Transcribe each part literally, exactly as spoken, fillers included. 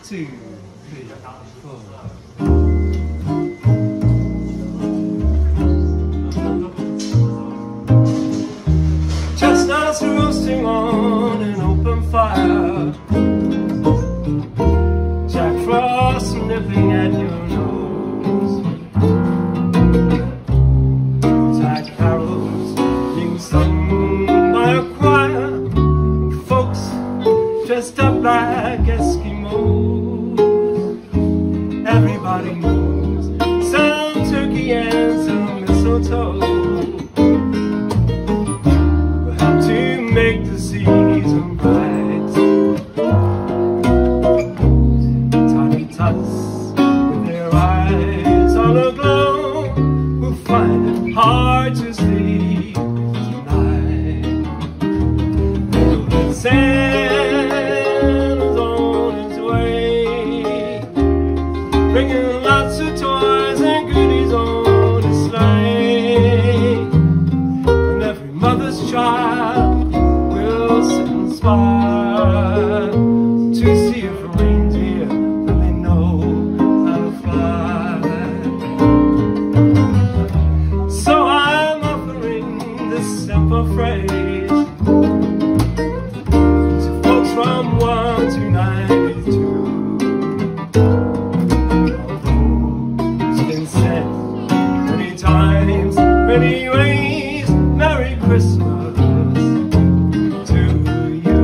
two, three, four. Chestnuts roasting on an open fire, Jack Frost nipping at your nose, Tide carols being sung by a choir, folks dressed up like Eskimos. Everybody knows some turkey and some mistletoe will help to make the season bright. Tiny tots with their eyes all aglow will find it hard to sleep tonight. Golden Santa's on his way, bringing lots of toys and goodies on his sleigh. And every mother's child will sit inspired to see if a reindeer really know how to fly. So I'm offering this simple phrase to folks from one to ninety-two. Many times, many ways, Merry Christmas to you.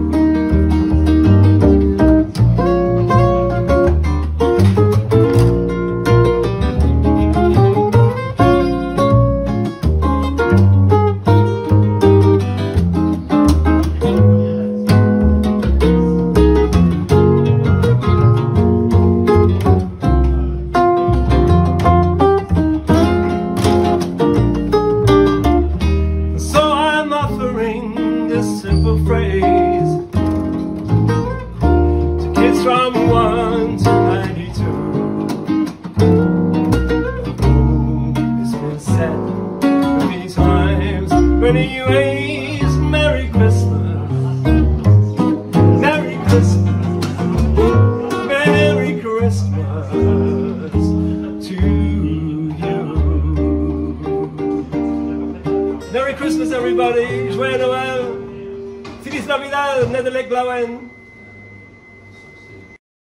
This simple phrase to kids from one to ninety-two. It's been said many times, many ways, Merry Christmas, Merry Christmas, Merry Christmas to you. Merry Christmas, everybody. Joyeux Noël. Feliz Navidad, Nedelijk Blauen.